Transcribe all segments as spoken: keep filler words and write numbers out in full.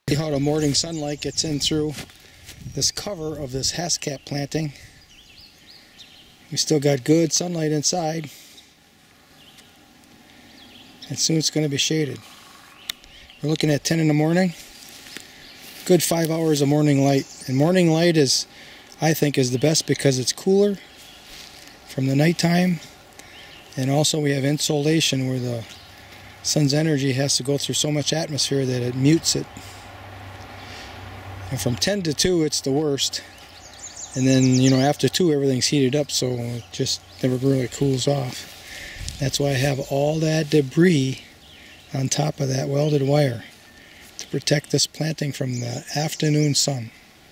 See how the morning sunlight gets in through this cover of this hascap planting. We still got good sunlight inside, and soon it's going to be shaded. We're looking at ten in the morning. Good five hours of morning light, and morning light is, I think, is the best because it's cooler from the nighttime, and also we have insolation where the sun's energy has to go through so much atmosphere that it mutes it. And from ten to two it's the worst, and then, you know, after two everything's heated up, so it just never really cools off. That's why I have all that debris on top of that welded wire to protect this planting from the afternoon sun.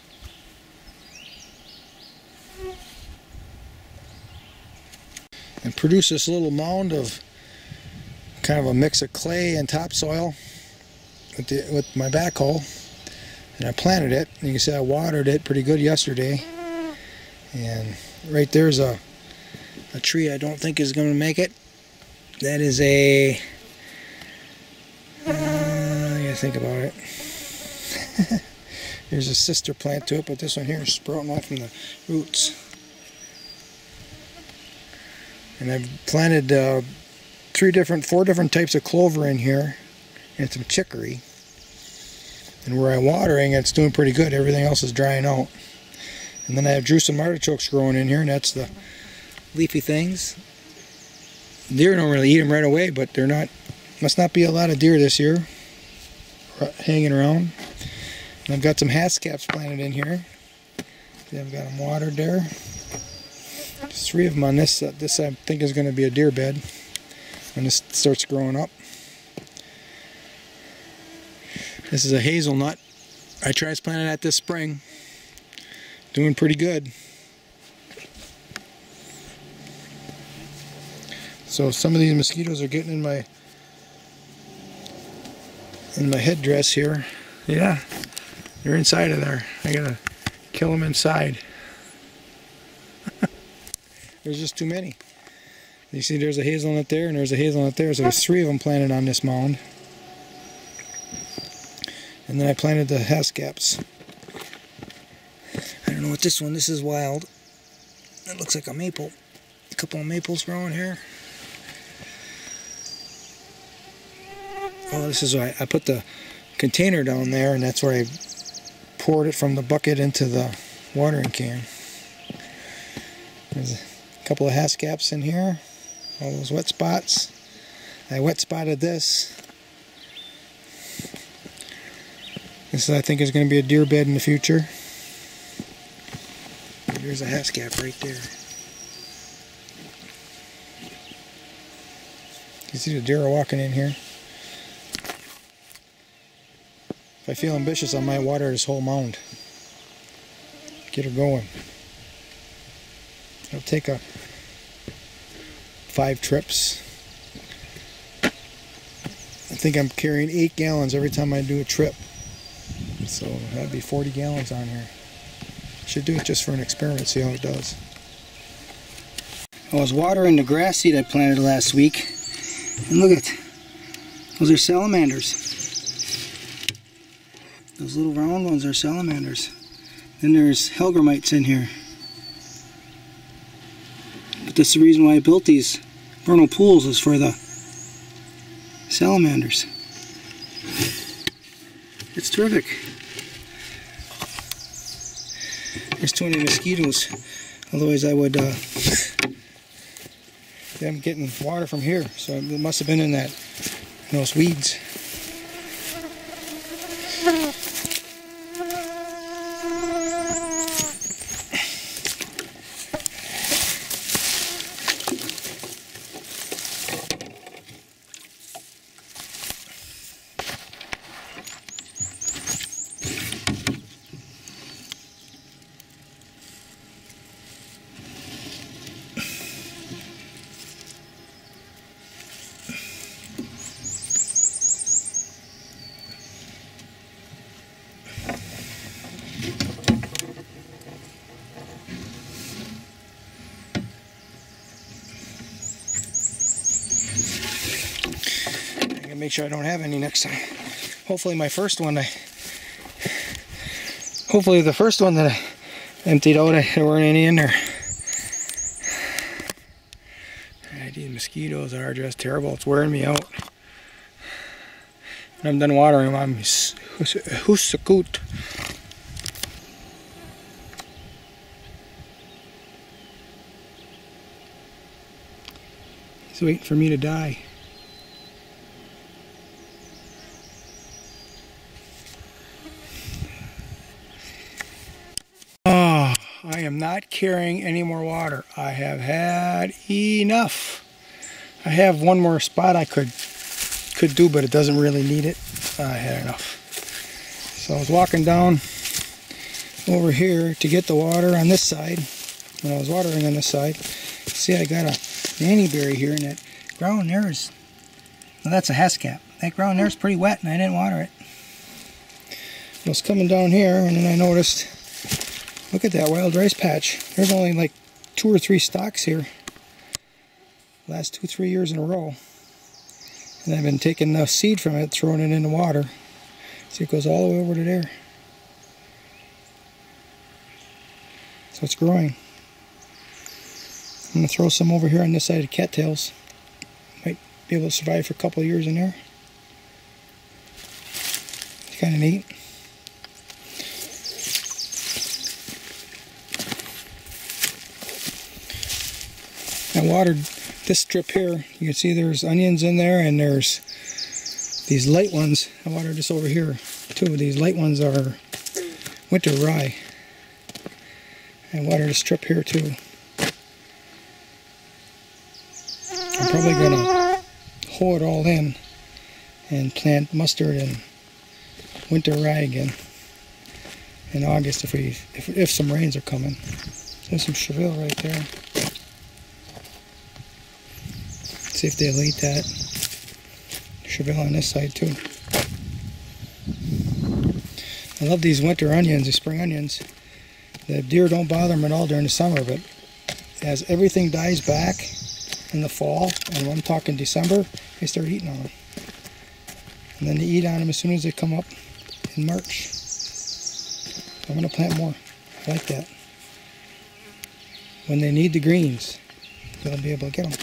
And produce this little mound of kind of a mix of clay and topsoil with, the, with my backhoe. And I planted it, and you can see I watered it pretty good yesterday. And right there's a, a tree I don't think is going to make it. That is a, uh, I gotta think about it. There's a sister plant to it, but this one here is sprouting off from the roots. And I've planted uh, three different, four different types of clover in here, and some chicory. And where I'm watering, it's doing pretty good. Everything else is drying out. And then I have Drusen artichokes growing in here, and that's the leafy things. Deer don't really eat them right away, but they're not, must not be a lot of deer this year hanging around. And I've got some hascaps planted in here. I've got them watered there. There's three of them on this. Uh, this I think is going to be a deer bed when this starts growing up. This is a hazelnut. I transplanted that this spring. Doing pretty good. So some of these mosquitoes are getting in my in my headdress here. Yeah, they're inside of there. I gotta kill them inside. There's just too many. You see there's a hazelnut there and there's a hazelnut there, so there's three of them planted on this mound. And then I planted the hascaps. I don't know what this one, this is wild. That looks like a maple. A couple of maples growing here. Oh, this is why I put the container down there, and that's where I poured it from the bucket into the watering can. There's a couple of hascaps in here. All those wet spots. I wet spotted this. This, I think, is going to be a deer bed in the future. There's a hascap right there. You see the deer are walking in here. If I feel ambitious, I might water this whole mound. Get her going. It'll take a five trips. I think I'm carrying eight gallons every time I do a trip. So that'd be forty gallons on here. Should do it just for an experiment, see how it does. I was watering the grass seed I planted last week, and look at, those are salamanders. Those little round ones are salamanders. Then there's helgramites in here. But that's the reason why I built these vernal pools, is for the salamanders. It's terrific. There's too many mosquitoes. Otherwise I would, uh, I'm getting water from here. So it must have been in that, in those weeds. Make sure I don't have any next time. Hopefully my first one I Hopefully the first one that I emptied out, there weren't any in there. These mosquitoes are just terrible. It's wearing me out. When I'm done watering them, I'm husakut. He's waiting for me to die. Oh, I am not carrying any more water. I have had enough. I have one more spot I could could do, but it doesn't really need it. I had enough. So I was walking down over here to get the water on this side. When I was watering on this side, see, I got a nannyberry here, and that ground there is, well, that's a hescap. That ground there is pretty wet, and I didn't water it. I was coming down here, and then I noticed, look at that wild rice patch. There's only like two or three stalks here. Last two, three years in a row. And I've been taking the seed from it, throwing it in the water. See, it goes all the way over to there. So it's growing. I'm going to throw some over here on this side of cattails. Might be able to survive for a couple of years in there. It's kind of neat. I watered this strip here. You can see there's onions in there, and there's these light ones. I watered this over here too. These light ones are winter rye. I watered a strip here too. I'm probably going to hoe it all in and plant mustard and winter rye again in August if we if, if some rains are coming. There's some Cheville right there. See if they'll eat that. Cheville on this side too. I love these winter onions, these spring onions. The deer don't bother them at all during the summer, but as everything dies back in the fall, and I'm talking December, they start eating on them. And then they eat on them as soon as they come up in March. So I'm going to plant more. I like that. When they need the greens, they'll be able to get them.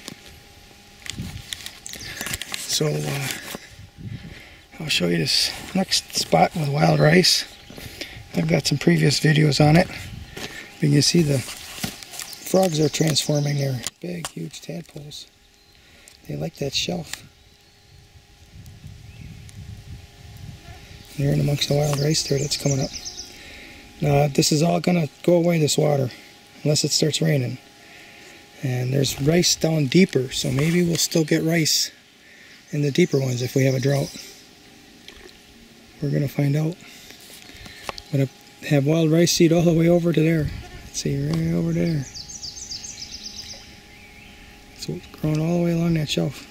So uh, I'll show you this next spot with wild rice. I've got some previous videos on it. You can see the frogs are transforming their big, huge tadpoles. They like that shelf. They're in amongst the wild rice there that's coming up. Now this is all going to go away, this water, unless it starts raining. And there's rice down deeper, so maybe we'll still get rice in the deeper ones if we have a drought. We're going to find out. I'm going to have wild rice seed all the way over to there. Let's see, right over there. So it's growing all the way along that shelf.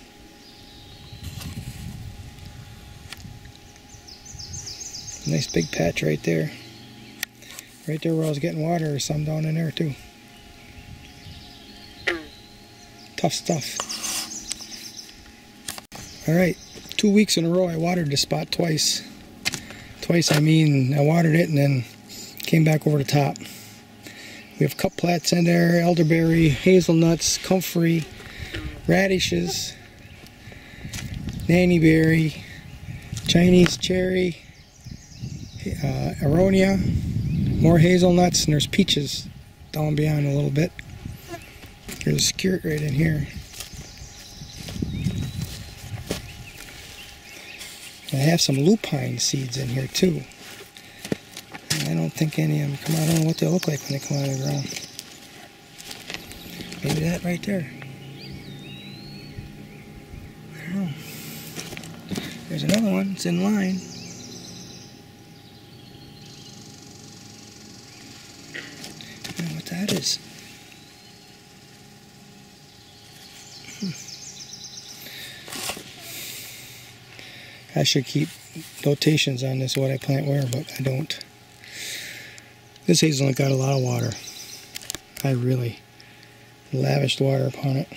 Nice big patch right there. Right there where I was getting water, there's some down in there too. Tough stuff. Alright, two weeks in a row I watered this spot twice. Twice I mean I watered it and then came back over the top. We have cup plats in there, elderberry, hazelnuts, comfrey, radishes, nannyberry, Chinese cherry, uh, aronia, more hazelnuts, and there's peaches down beyond a little bit. There's a skirt right in here. I have some lupine seeds in here too. I don't think any of them come out. I don't know what they'll look like when they come out of the ground. Maybe that right there. I don't know. There's another one. It's in line. I don't know what that is. I should keep notations on this, what I plant where, but I don't. This hazelnut got a lot of water. I really lavished water upon it.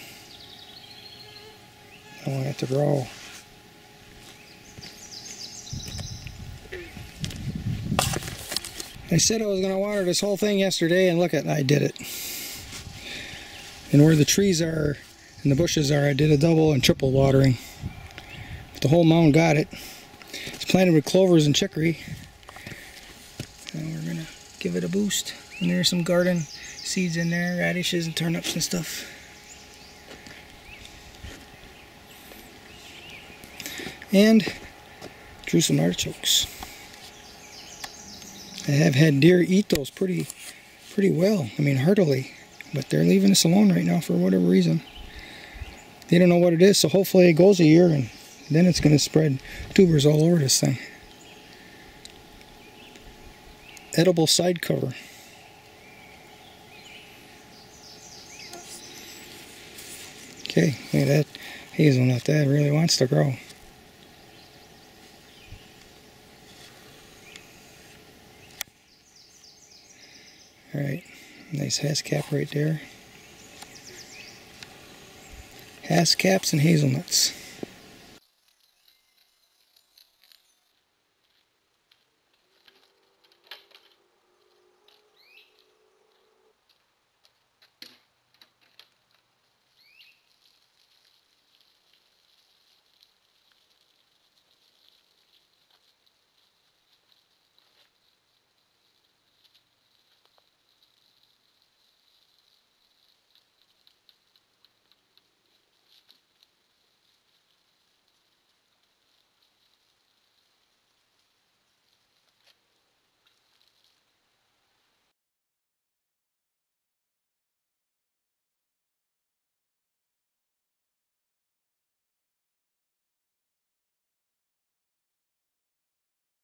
I want it to grow. I said I was going to water this whole thing yesterday, and look at, I did it. And where the trees are and the bushes are, I did a double and triple watering. But the whole mound got it. It's planted with clovers and chicory. And we're going to give it a boost. And there's some garden seeds in there, radishes and turnips and stuff. And drew some artichokes. I have had deer eat those pretty pretty well, I mean heartily, but they're leaving us alone right now for whatever reason. They don't know what it is, so hopefully it goes a year and then it's going to spread tubers all over this thing. Edible side cover. Okay, look at that hazelnut, that really wants to grow. Alright, nice hascap right there. Hascaps and hazelnuts.